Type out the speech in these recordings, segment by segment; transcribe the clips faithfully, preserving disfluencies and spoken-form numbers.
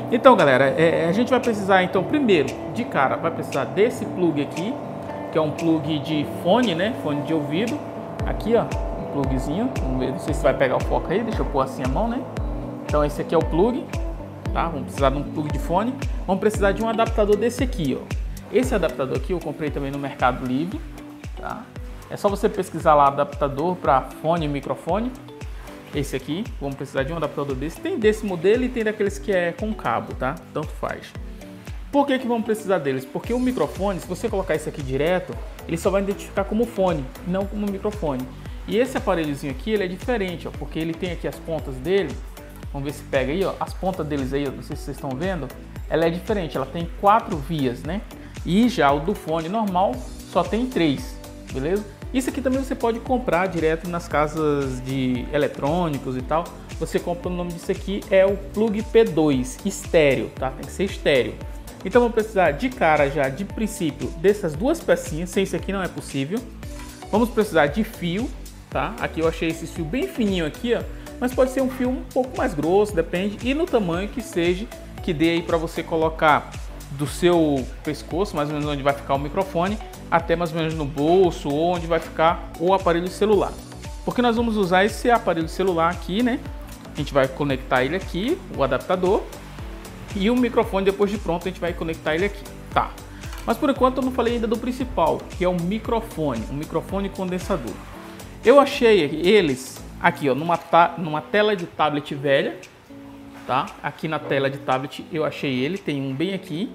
Então, galera, é, a gente vai precisar, então, primeiro, de cara, vai precisar desse plug aqui, que é um plug de fone, né? Fone de ouvido. Aqui, ó, um plugzinho. Vamos ver, não sei se vai pegar o foco aí, deixa eu pôr assim a mão, né? Então, esse aqui é o plug, tá? Vamos precisar de um plug de fone. Vamos precisar de um adaptador desse aqui, ó. Esse adaptador aqui eu comprei também no Mercado Livre, tá? É só você pesquisar lá adaptador para fone e microfone. Esse aqui, vamos precisar de um adaptador desse. Tem desse modelo e tem daqueles que é com cabo, tá? Tanto faz. Por que que vamos precisar deles? Porque o microfone, se você colocar esse aqui direto, ele só vai identificar como fone, não como microfone. E esse aparelhozinho aqui, ele é diferente, ó, porque ele tem aqui as pontas dele. Vamos ver se pega aí, ó. As pontas deles aí, ó, não sei se vocês estão vendo. Ela é diferente, ela tem quatro vias, né? E já o do fone normal só tem três, beleza? Isso aqui também você pode comprar direto nas casas de eletrônicos e tal. Você compra, o nome disso aqui é o plug P dois estéreo, tá? Tem que ser estéreo. Então vamos precisar de cara já, de princípio, dessas duas pecinhas. Sem isso aqui não é possível. Vamos precisar de fio, tá? Aqui eu achei esse fio bem fininho aqui, ó. Mas pode ser um fio um pouco mais grosso, depende. E no tamanho que seja, que dê aí para você colocar do seu pescoço, mais ou menos onde vai ficar o microfone, até mais ou menos no bolso ou onde vai ficar o aparelho celular. Porque nós vamos usar esse aparelho celular aqui, né? A gente vai conectar ele aqui, o adaptador, e o microfone depois de pronto a gente vai conectar ele aqui, tá? Mas por enquanto eu não falei ainda do principal, que é o microfone, um microfone condensador. Eu achei eles aqui, ó, numa, numa tela de tablet velha, tá? Aqui na tela de tablet eu achei ele, tem um bem aqui.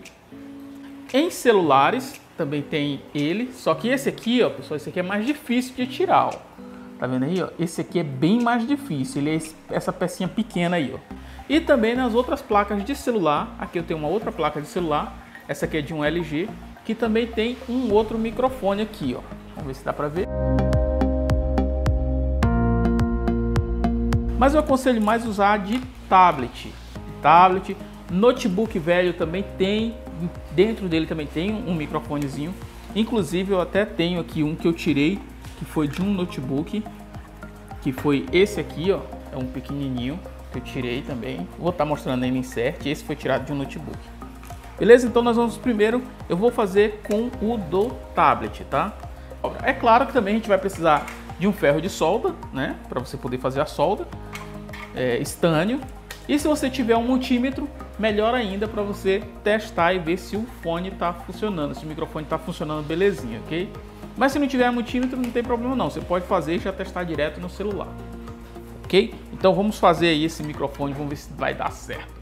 Em celulares também tem ele, só que esse aqui, ó, pessoal, esse aqui é mais difícil de tirar, ó. Tá vendo aí, ó? Esse aqui é bem mais difícil, ele é essa pecinha pequena aí, ó. E também nas outras placas de celular, aqui eu tenho uma outra placa de celular, essa aqui é de um L G, que também tem um outro microfone aqui, ó. Vamos ver se dá pra ver. Mas eu aconselho mais usar de tablet, tablet, notebook velho também tem, dentro dele também tem um microfonezinho. Inclusive eu até tenho aqui um que eu tirei, que foi de um notebook, que foi esse aqui, ó, é um pequenininho que eu tirei também. Vou estar mostrando ele em insert, esse foi tirado de um notebook. Beleza? Então nós vamos primeiro, eu vou fazer com o do tablet, tá? É claro que também a gente vai precisar de um ferro de solda, né, para você poder fazer a solda, é, estânio. E se você tiver um multímetro, melhor ainda para você testar e ver se o fone está funcionando, se o microfone está funcionando belezinha, ok? Mas se não tiver multímetro, não tem problema não, você pode fazer e já testar direto no celular, ok? Então vamos fazer aí esse microfone, vamos ver se vai dar certo.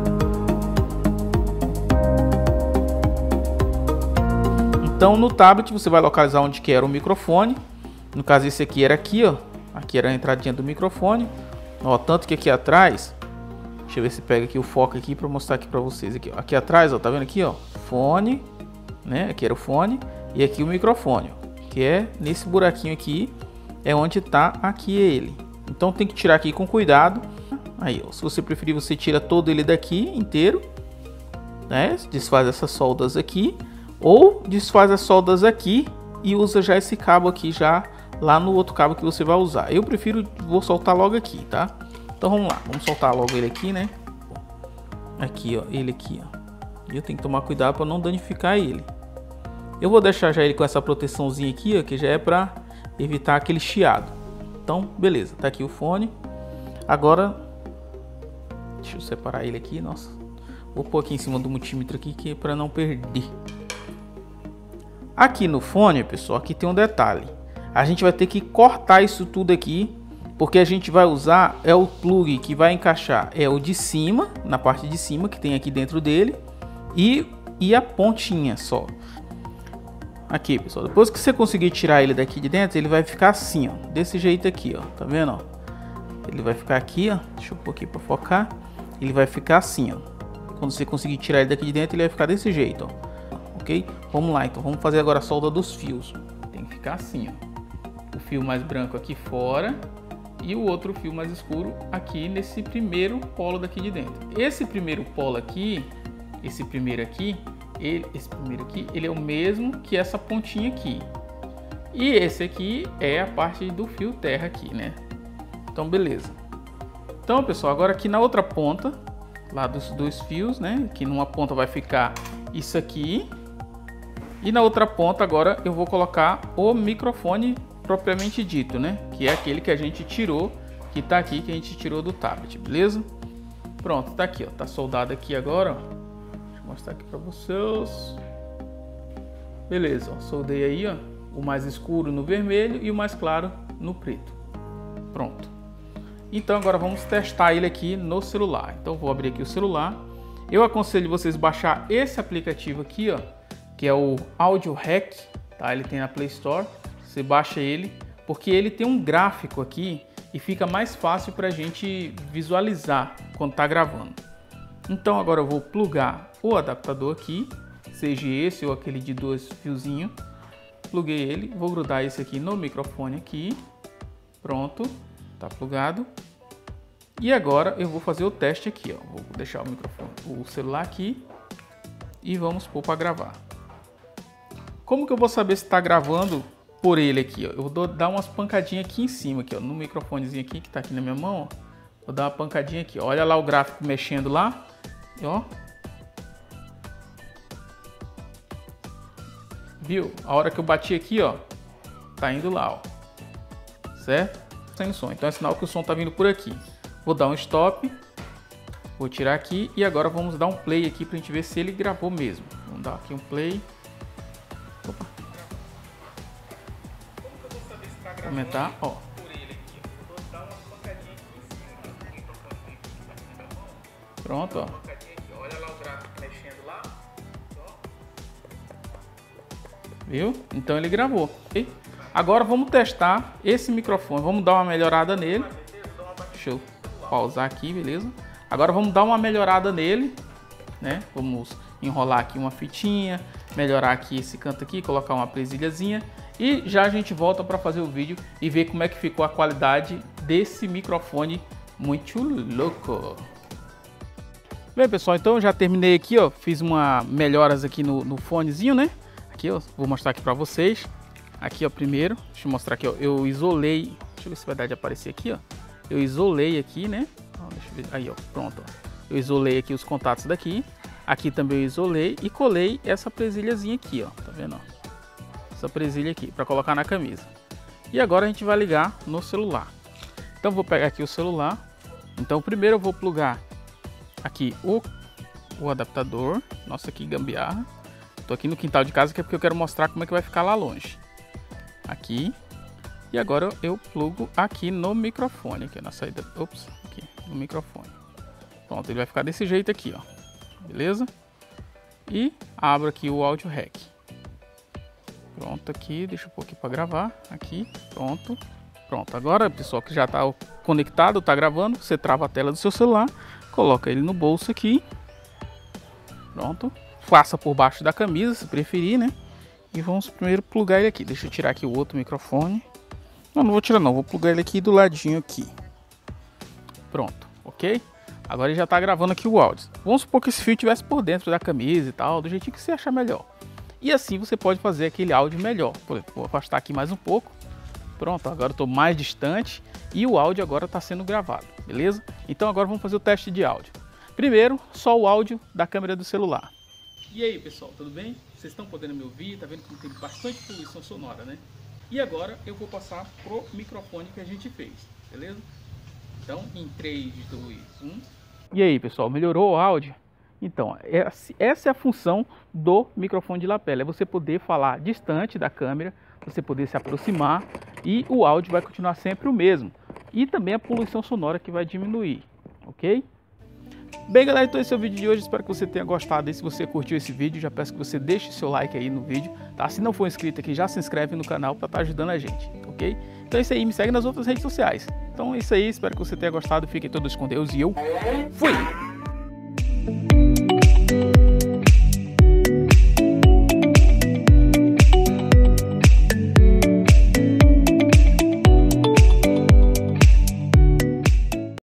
Então no tablet você vai localizar onde que era o microfone. No caso esse aqui era aqui, ó. Aqui era a entradinha do microfone. Ó, tanto que aqui atrás, deixa eu ver se pega aqui o foco aqui para mostrar aqui para vocês aqui, ó. Aqui atrás, ó, tá vendo aqui, ó? Fone, né? Aqui era o fone e aqui o microfone, ó, que é nesse buraquinho aqui, é onde tá aqui ele. Então tem que tirar aqui com cuidado. Aí, ó, se você preferir, você tira todo ele daqui inteiro, né? Desfaz essas soldas aqui ou desfaz as soldas aqui e usa já esse cabo aqui já lá no outro cabo que você vai usar. Eu prefiro, vou soltar logo aqui, tá? Então vamos lá, vamos soltar logo ele aqui, né? Aqui, ó, ele aqui, ó. E eu tenho que tomar cuidado para não danificar ele. Eu vou deixar já ele com essa proteçãozinha aqui, ó, que já é para evitar aquele chiado. Então, beleza, tá aqui o fone. Agora, deixa eu separar ele aqui, nossa. Vou pôr aqui em cima do multímetro aqui, que é para não perder. Aqui no fone, pessoal, aqui tem um detalhe. A gente vai ter que cortar isso tudo aqui, porque a gente vai usar, é o plug que vai encaixar, é o de cima, na parte de cima, que tem aqui dentro dele, e, e a pontinha só. Aqui, pessoal, depois que você conseguir tirar ele daqui de dentro, ele vai ficar assim, ó, desse jeito aqui, ó, tá vendo, ó? Ele vai ficar aqui, ó, deixa eu pôr aqui para focar, ele vai ficar assim, ó. Quando você conseguir tirar ele daqui de dentro, ele vai ficar desse jeito, ó. Ok? Vamos lá, então, vamos fazer agora a solda dos fios. Tem que ficar assim, ó. O fio mais branco aqui fora e o outro fio mais escuro aqui nesse primeiro polo daqui de dentro. Esse primeiro polo aqui, esse primeiro aqui, ele, esse primeiro aqui, ele é o mesmo que essa pontinha aqui. E esse aqui é a parte do fio terra aqui, né? Então, beleza. Então, pessoal, agora aqui na outra ponta, lá dos dois fios, né? Que numa ponta vai ficar isso aqui. E na outra ponta agora eu vou colocar o microfone propriamente dito, né? Que é aquele que a gente tirou, que tá aqui, que a gente tirou do tablet, beleza? Pronto, tá aqui, ó. Tá soldado aqui agora, ó. Deixa eu mostrar aqui pra vocês. Beleza, ó. Soldei aí, ó. O mais escuro no vermelho e o mais claro no preto. Pronto. Então agora vamos testar ele aqui no celular. Então vou abrir aqui o celular. Eu aconselho vocês baixar esse aplicativo aqui, ó, que é o Audio Hack, tá? Ele tem na Play Store. Você baixa ele, porque ele tem um gráfico aqui e fica mais fácil para a gente visualizar quando tá gravando. Então agora eu vou plugar o adaptador aqui, seja esse ou aquele de dois fiozinhos. Pluguei ele, vou grudar esse aqui no microfone aqui. Pronto, tá plugado. E agora eu vou fazer o teste aqui, ó. Vou deixar o microfone, o celular aqui e vamos pôr para gravar. Como que eu vou saber se está gravando por ele aqui, ó? Eu vou dar umas pancadinhas aqui em cima, aqui, ó, no microfonezinho aqui que está aqui na minha mão, ó. Vou dar uma pancadinha aqui, ó. Olha lá o gráfico mexendo lá, ó. Viu? A hora que eu bati aqui, ó, tá indo lá, ó. Certo? Saindo som. Então é sinal que o som tá vindo por aqui. Vou dar um stop. Vou tirar aqui e agora vamos dar um play aqui pra gente ver se ele gravou mesmo. Vamos dar aqui um play. Opa. Aumentar, ó. Pronto, ó. Olha lá o gráfico mexendo lá. Viu? Então ele gravou. Okay? Agora vamos testar esse microfone. Vamos dar uma melhorada nele. Deixa eu pausar aqui, beleza? Agora vamos dar uma melhorada nele, né? Vamos enrolar aqui uma fitinha, melhorar aqui esse canto aqui, colocar uma presilhazinha e já a gente volta para fazer o vídeo e ver como é que ficou a qualidade desse microfone muito louco. Bem, pessoal, então eu já terminei aqui, ó, fiz uma melhoras aqui no, no fonezinho, né? Aqui, ó, vou mostrar aqui para vocês. Aqui, ó, primeiro, deixa eu mostrar aqui, ó, eu isolei, deixa eu ver se vai dar de aparecer aqui, ó. Eu isolei aqui, né? Ó, deixa eu ver, aí, ó, pronto, ó. Eu isolei aqui os contatos daqui. Aqui também eu isolei e colei essa presilhazinha aqui, ó, tá vendo, ó? Essa presilha aqui, para colocar na camisa. E agora a gente vai ligar no celular. Então vou pegar aqui o celular. Então primeiro eu vou plugar aqui o, o adaptador. Nossa, que gambiarra. Tô aqui no quintal de casa que é porque eu quero mostrar como é que vai ficar lá longe. Aqui. E agora eu plugo aqui no microfone, aqui na saída, ops, aqui no microfone. Pronto, ele vai ficar desse jeito aqui, ó. Beleza? E abro aqui o Audio Hack. Pronto aqui, deixa eu pôr aqui para gravar, aqui, pronto. Pronto, agora, pessoal, que já está conectado, está gravando, você trava a tela do seu celular, coloca ele no bolso aqui. Pronto. Faça por baixo da camisa, se preferir, né? E vamos primeiro plugar ele aqui. Deixa eu tirar aqui o outro microfone. Não, não vou tirar não, vou plugar ele aqui do ladinho aqui. Pronto, ok? Agora ele já está gravando aqui o áudio. Vamos supor que esse fio estivesse por dentro da camisa e tal, do jeitinho que você achar melhor. E assim você pode fazer aquele áudio melhor. Por exemplo, vou afastar aqui mais um pouco. Pronto, agora eu estou mais distante e o áudio agora está sendo gravado, beleza? Então agora vamos fazer o teste de áudio. Primeiro, só o áudio da câmera do celular. E aí, pessoal, tudo bem? Vocês estão podendo me ouvir? Tá vendo que tem bastante poluição sonora, né? E agora eu vou passar pro microfone que a gente fez, beleza? Então, em três, dois, um. E aí, pessoal, melhorou o áudio? Então, essa é a função do microfone de lapela, é você poder falar distante da câmera, você poder se aproximar e o áudio vai continuar sempre o mesmo. E também a poluição sonora que vai diminuir, ok? Bem, galera, então esse é o vídeo de hoje, espero que você tenha gostado. E se você curtiu esse vídeo, já peço que você deixe seu like aí no vídeo, tá? Se não for inscrito aqui, já se inscreve no canal para estar ajudando a gente, ok? Então é isso aí, me segue nas outras redes sociais. Então é isso aí, espero que você tenha gostado, fiquem todos com Deus e eu fui!